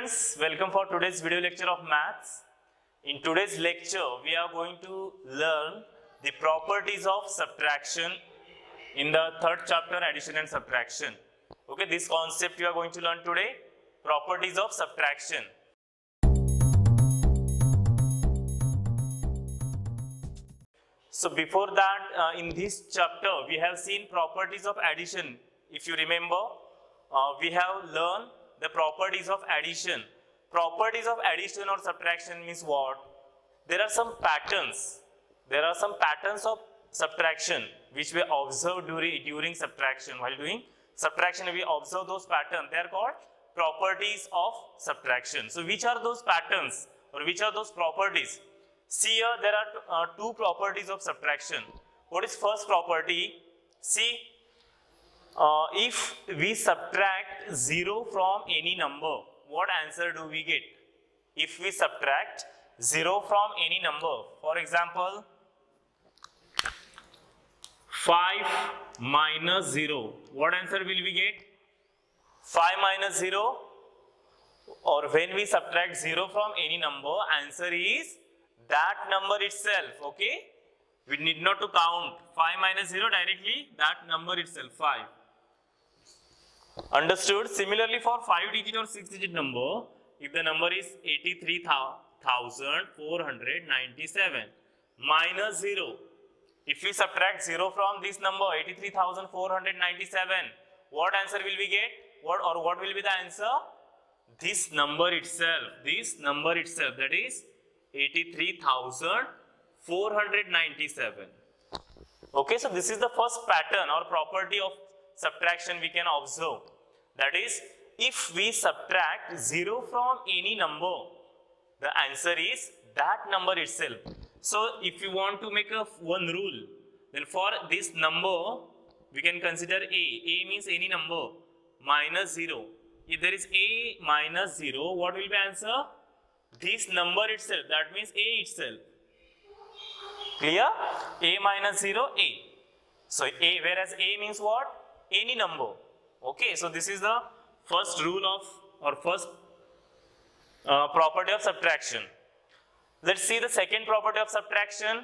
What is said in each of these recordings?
students, welcome for today's video lecture of maths. In today's lecture, we are going to learn the properties of subtraction in the third chapter, addition and subtraction. Okay, this concept you are going to learn today, properties of subtraction. So before that, in this chapter, we have seen properties of addition. If you remember, we have learned the properties of addition. Properties of addition or subtraction means what? There are some patterns. There are some patterns of subtraction which we observe during subtraction. While doing subtraction, we observe those patterns. They are called properties of subtraction. So which are those patterns or which are those properties? See here, there are two properties of subtraction. What is first property? See, if we subtract 0 from any number, what answer do we get? If we subtract 0 from any number, for example, 5 minus 0, what answer will we get? 5 minus 0, or when we subtract 0 from any number, answer is that number itself, okay? We need not to count 5 minus 0 directly, that number itself, 5. Understood? Similarly, for 5-digit or 6-digit number, if the number is 83,497 minus 0, if we subtract 0 from this number 83,497, what answer will we get? What will be the answer? This number itself, that is 83,497. Okay, so this is the first pattern or property of subtraction we can observe. That is, if we subtract 0 from any number, the answer is that number itself. So if you want to make one rule, then for this number we can consider a. A means any number minus 0. If there is a minus 0, what will be answer? This number itself, that means a itself. Clear? A minus 0, a. So a, whereas a means what? Any number. Okay, so this is the first rule of, or first property of subtraction. Let's see the second property of subtraction.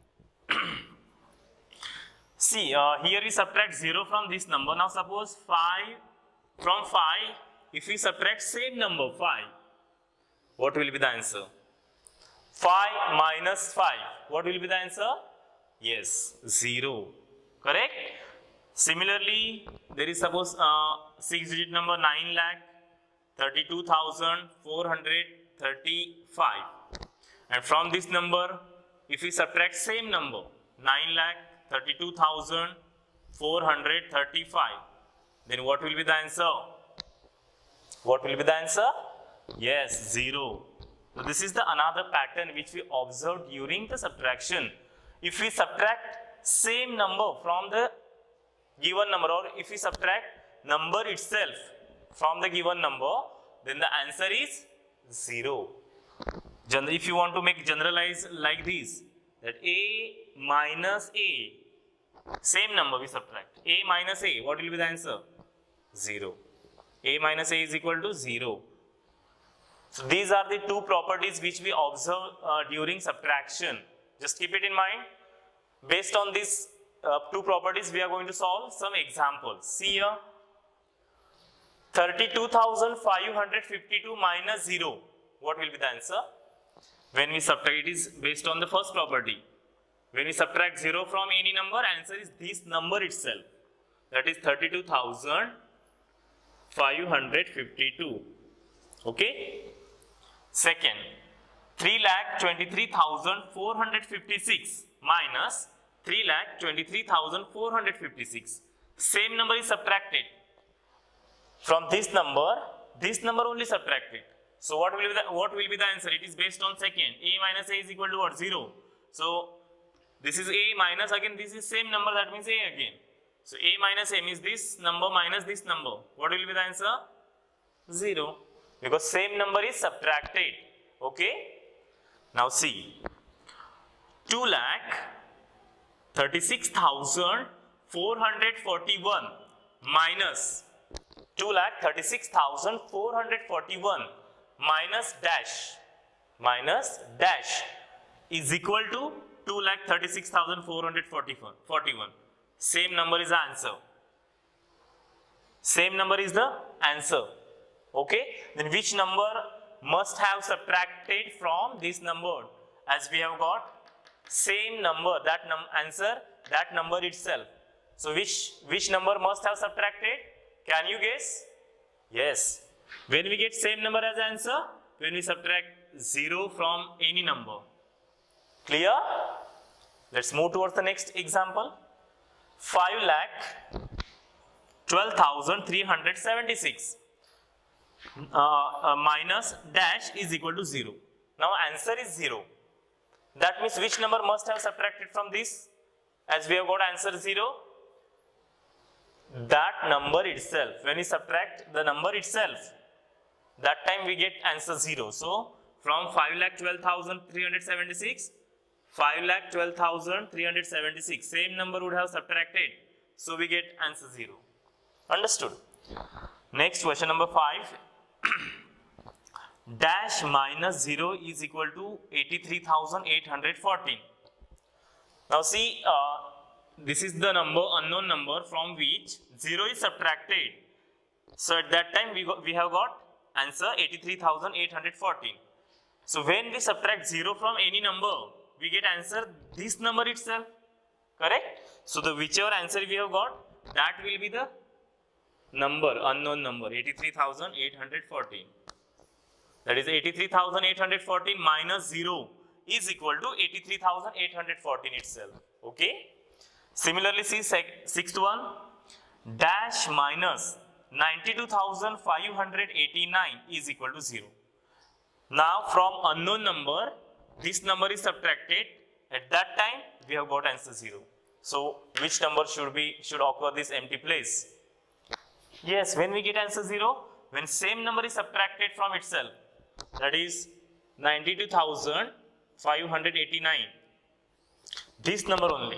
See, here we subtract 0 from this number. Now suppose 5 from 5, if we subtract same number 5, what will be the answer? 5 minus 5, what will be the answer? Yes, 0. Correct? Similarly, there is suppose 6-digit number 9,32,435, and from this number, if we subtract same number 9,32,435, then what will be the answer? What will be the answer? Yes, 0. So this is the another pattern which we observed during the subtraction. If we subtract same number from the given number, or if we subtract number itself from the given number, then the answer is 0. If you want to make generalize like this, that a minus a, same number we subtract, a minus a, what will be the answer? 0. A minus a is equal to 0. So these are the two properties which we observe during subtraction. Just keep it in mind. Based on these two properties, we are going to solve some examples. See here, 32,552 minus 0. What will be the answer? When we subtract, it is based on the first property. When we subtract 0 from any number, answer is this number itself. That is 32,552. Okay. Second, 3,23,456 minus 3,23,456. Same number is subtracted. From this number only subtracted. So what will be the answer? It is based on second. A minus a is equal to what? 0. So this is a minus, again this is same number, that means a again. So a minus a means this number minus this number. What will be the answer? 0. Because same number is subtracted. Okay. Now see, 2,36,441 minus 2,36,441 minus dash is equal to 2,36,441. Same number is the answer. Same number is the answer. Okay, then which number must have subtracted from this number? As we have got same number, that answer, that number itself. So which number must have subtracted? Can you guess? Yes. When we get same number as answer, when we subtract 0 from any number. Clear? Let's move towards the next example. 5,12,376 minus dash is equal to 0. Now answer is 0. That means which number must have subtracted from this? As we have got answer 0, that number itself. When we subtract the number itself, that time we get answer 0. So from 5,12,376, 5,12,376, same number would have subtracted. So we get answer 0. Understood? Next question number 5. Dash minus 0 is equal to 83,814. Now see, this is the number, unknown number from which 0 is subtracted. So at that time we have got answer 83,814. So when we subtract 0 from any number, we get answer this number itself. Correct? So the whichever answer we have got, that will be the number, unknown number, 83,814. That is 83,814 minus 0 is equal to 83,814 itself. Okay. Similarly, see sixth one. Dash minus 92,589 is equal to 0. Now from unknown number, this number is subtracted. At that time, we have got answer 0. So which number should occur this empty place? Yes, when we get answer 0, when same number is subtracted from itself, that is 92,589. This number only.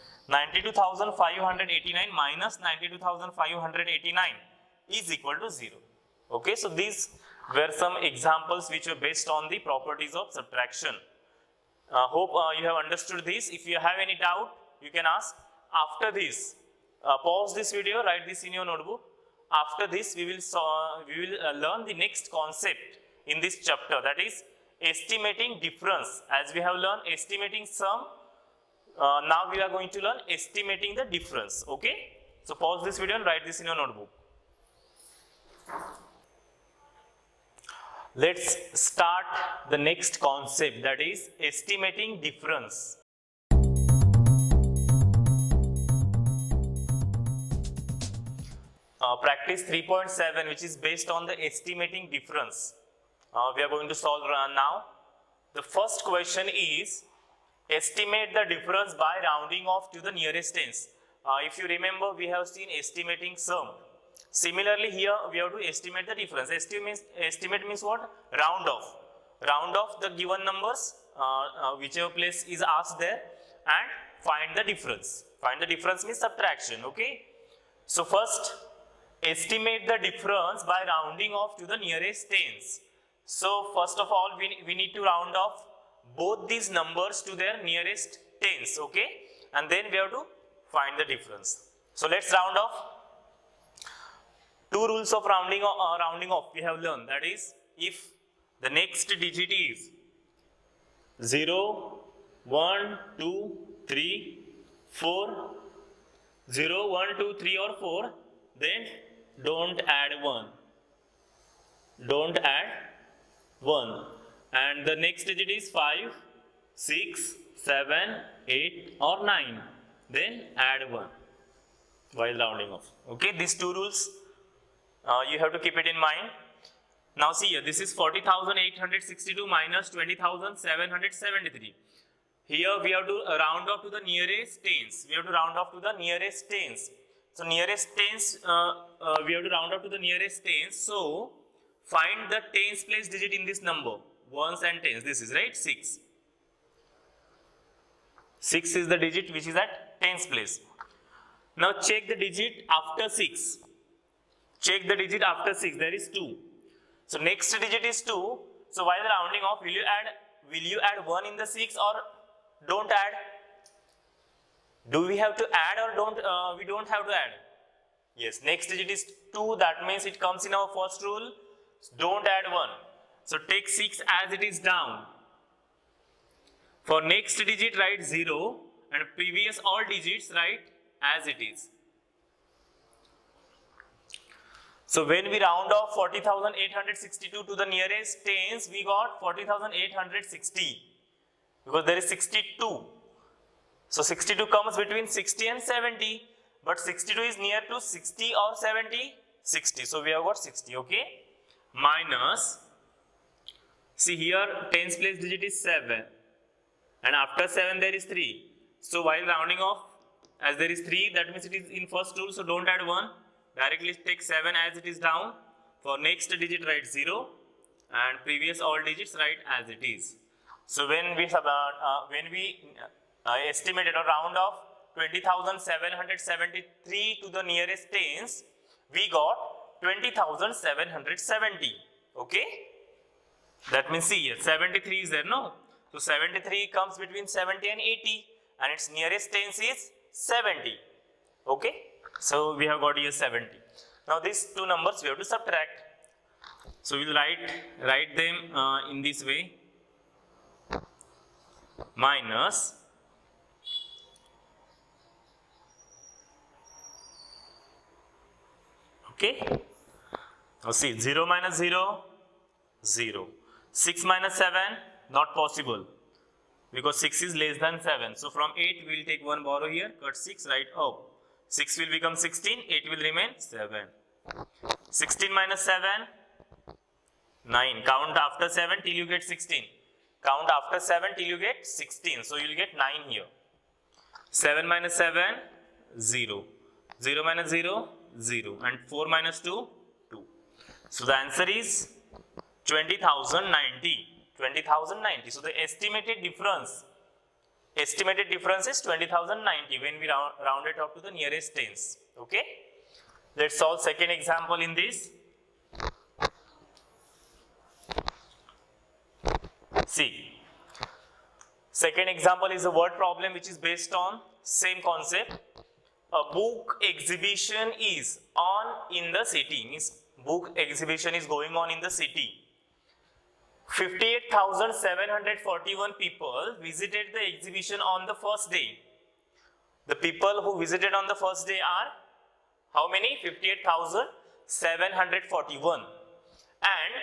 92,589 minus 92,589 is equal to 0. Okay, so these were some examples which were based on the properties of subtraction. Hope you have understood this. If you have any doubt, you can ask. After this, pause this video, write this in your notebook. After this, we will learn the next concept in this chapter, that is estimating difference. As we have learned estimating sum, now we are going to learn estimating the difference. Okay, so pause this video and write this in your notebook. Let's start the next concept, that is estimating difference. Practice 3.7, which is based on the estimating difference. We are going to solve now. The first question is estimate the difference by rounding off to the nearest tens. If you remember, we have seen estimating sum. Similarly, here we have to estimate the difference. Estimate means what? Round off. Round off the given numbers, whichever place is asked there, and find the difference. Find the difference means subtraction. Okay. So first, estimate the difference by rounding off to the nearest tens. So first of all, we need to round off both these numbers to their nearest tens. Okay. And then we have to find the difference. So let's round off. Two rules of rounding off we have learned. That is, if the next digit is 0, 1, 2, 3, 4, 0, 1, 2, 3 or 4, then don't add 1. Don't add 1. And the next digit is 5, 6, 7, 8 or 9. Then add 1 while rounding off. Okay, these two rules you have to keep it in mind. Now see here, this is 40,862 minus 20,773. Here we have to round off to the nearest tens. We have to round off to the nearest tens. So nearest tens, we have to round off to the nearest tens. So find the tens place digit in this number. Ones and tens. This is right, 6. 6 is the digit which is at tens place. Now check the digit after 6. Check the digit after 6. There is 2. So next digit is 2. So while rounding off, will you add 1 in the 6 or don't add? Do we have to add or don't? We don't have to add. Yes, next digit is 2. That means it comes in our first rule. Don't add 1. So take 6 as it is down. For next digit, write 0, and previous all digits write as it is. So when we round off 40,862 to the nearest tens, we got 40,860 because there is 62. So 62 comes between 60 and 70, but 62 is near to 60 or 70? 60. So we have got 60, okay? Minus, see here tens place digit is 7, and after 7 there is 3. So while rounding off, as there is 3, that means it is in first rule, so don't add 1. Directly take 7 as it is down. For next digit write 0, and previous all digits write as it is. So when we estimated or round off 20,773 to the nearest tens, we got 20,770. Okay, that means see here 73 is there, no? So 73 comes between 70 and 80, and its nearest tens is 70. Okay, so we have got here 70. Now these two numbers we have to subtract. So we'll write them in this way. Minus okay. Now see 0 minus 0, 0. 6 minus 7, not possible because 6 is less than 7. So from 8 we will take one borrow here, cut 6, write up. 6 will become 16, 8 will remain 7. 16 minus 7, 9. Count after 7 till you get 16. Count after 7 till you get 16. So you will get 9 here. 7 minus 7, 0. 0 minus 0, 0. And 4 minus 2, 2. So the answer is 20,090. 20,090. So the estimated difference is 20,090 when we round it up to the nearest tens. Okay. Let's solve second example in this. See, second example is a word problem which is based on same concept. A book exhibition is on in the city. Means book exhibition is going on in the city. 58,741 people visited the exhibition on the first day. The people who visited on the first day are how many? 58,741. And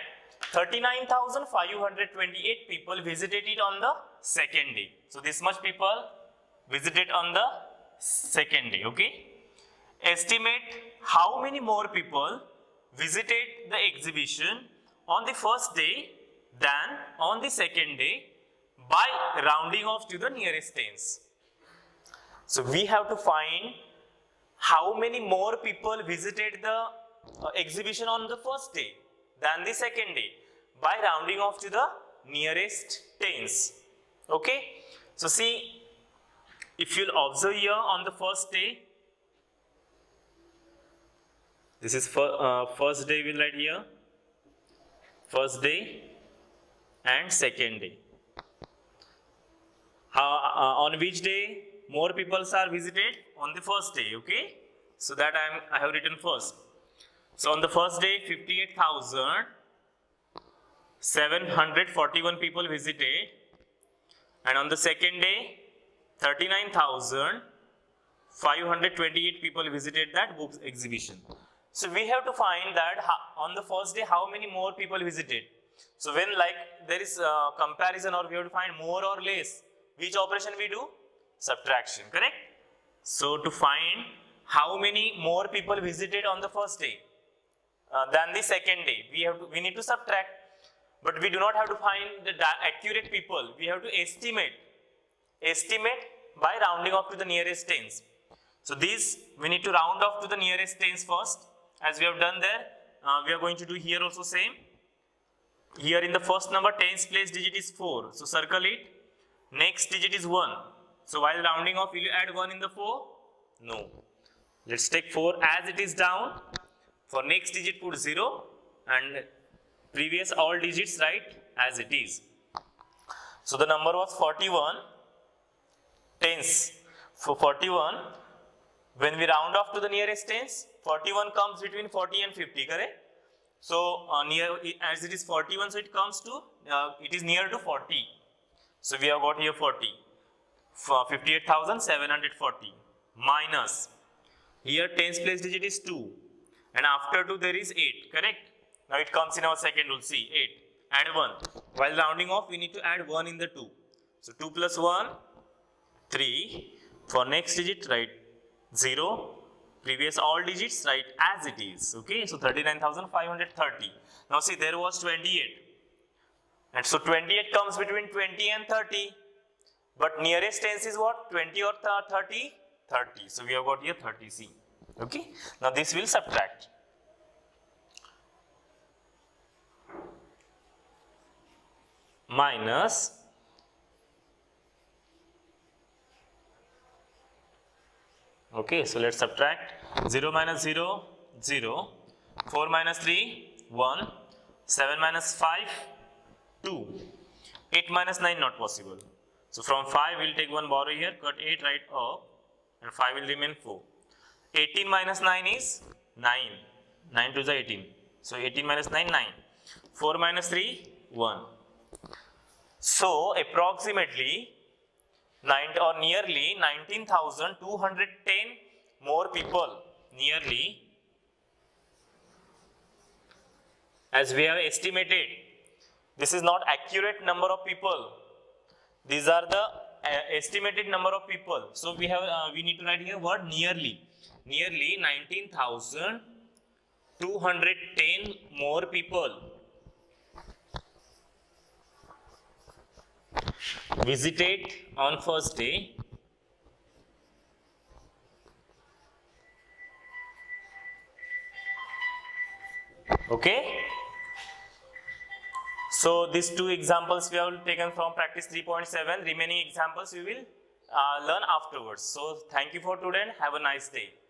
39,528 people visited it on the second day. So this much people visited on the second day. Okay. Estimate how many more people visited the exhibition on the first day than on the second day by rounding off to the nearest tens. So we have to find how many more people visited the exhibition on the first day than the second day by rounding off to the nearest tens. Okay. So see, if you'll observe here on the first day, this is first day, we'll write here first day and second day. On which day more people are visited? On the first day. Okay, so that I have written first. So on the first day 58,741 people visited, and on the second day 39,528 people visited that book exhibition. So we have to find that on the first day how many more people visited. So when like there is a comparison or we have to find more or less, which operation we do? Subtraction, correct? So to find how many more people visited on the first day than the second day, we need to subtract. But we do not have to find the accurate people. We have to estimate by rounding off to the nearest tens. So these we need to round off to the nearest tens first, as we have done there. We are going to do here also same. Here in the first number tens place digit is 4. So circle it. Next digit is 1. So while rounding off, will you add 1 in the 4? No. Let's take 4 as it is down. For next digit put 0 and Previous all digits write as it is. So the number was 41 tens. For 41, when we round off to the nearest tens, 41 comes between 40 and 50, correct? So near, as it is 41, so it comes to, it is near to 40. So we have got here 40. 58,740 minus, here tens place digit is 2 and after 2 there is 8, correct? Now it comes in our second rule, see 8, add 1. While rounding off we need to add 1 in the 2. So 2 plus 1, 3. For next digit write 0. Previous all digits write as it is. Okay, so 39,530. Now see, there was 28. And so 28 comes between 20 and 30. But nearest tens is what? 20 or 30? 30. So we have got here 30C. Okay, now this will subtract. Minus okay, so let's subtract 0 minus 0, 0, 4 minus 3, 1, 7 minus 5, 2, 8 minus 9 not possible. So from 5 we'll take one borrow here, cut 8 right up and 5 will remain 4. 18 minus 9 is 9, 9 to the 18. So 18 minus 9, 9. 4 minus 3, 1. So approximately or nearly 19,210 more people, nearly, as we have estimated. This is not accurate number of people. These are the estimated number of people. So we have we need to write here word nearly. Nearly 19,210 more people visited on first day okay. So these two examples we have taken from practice 3.7. Remaining examples we will learn afterwards. So thank you for today and have a nice day.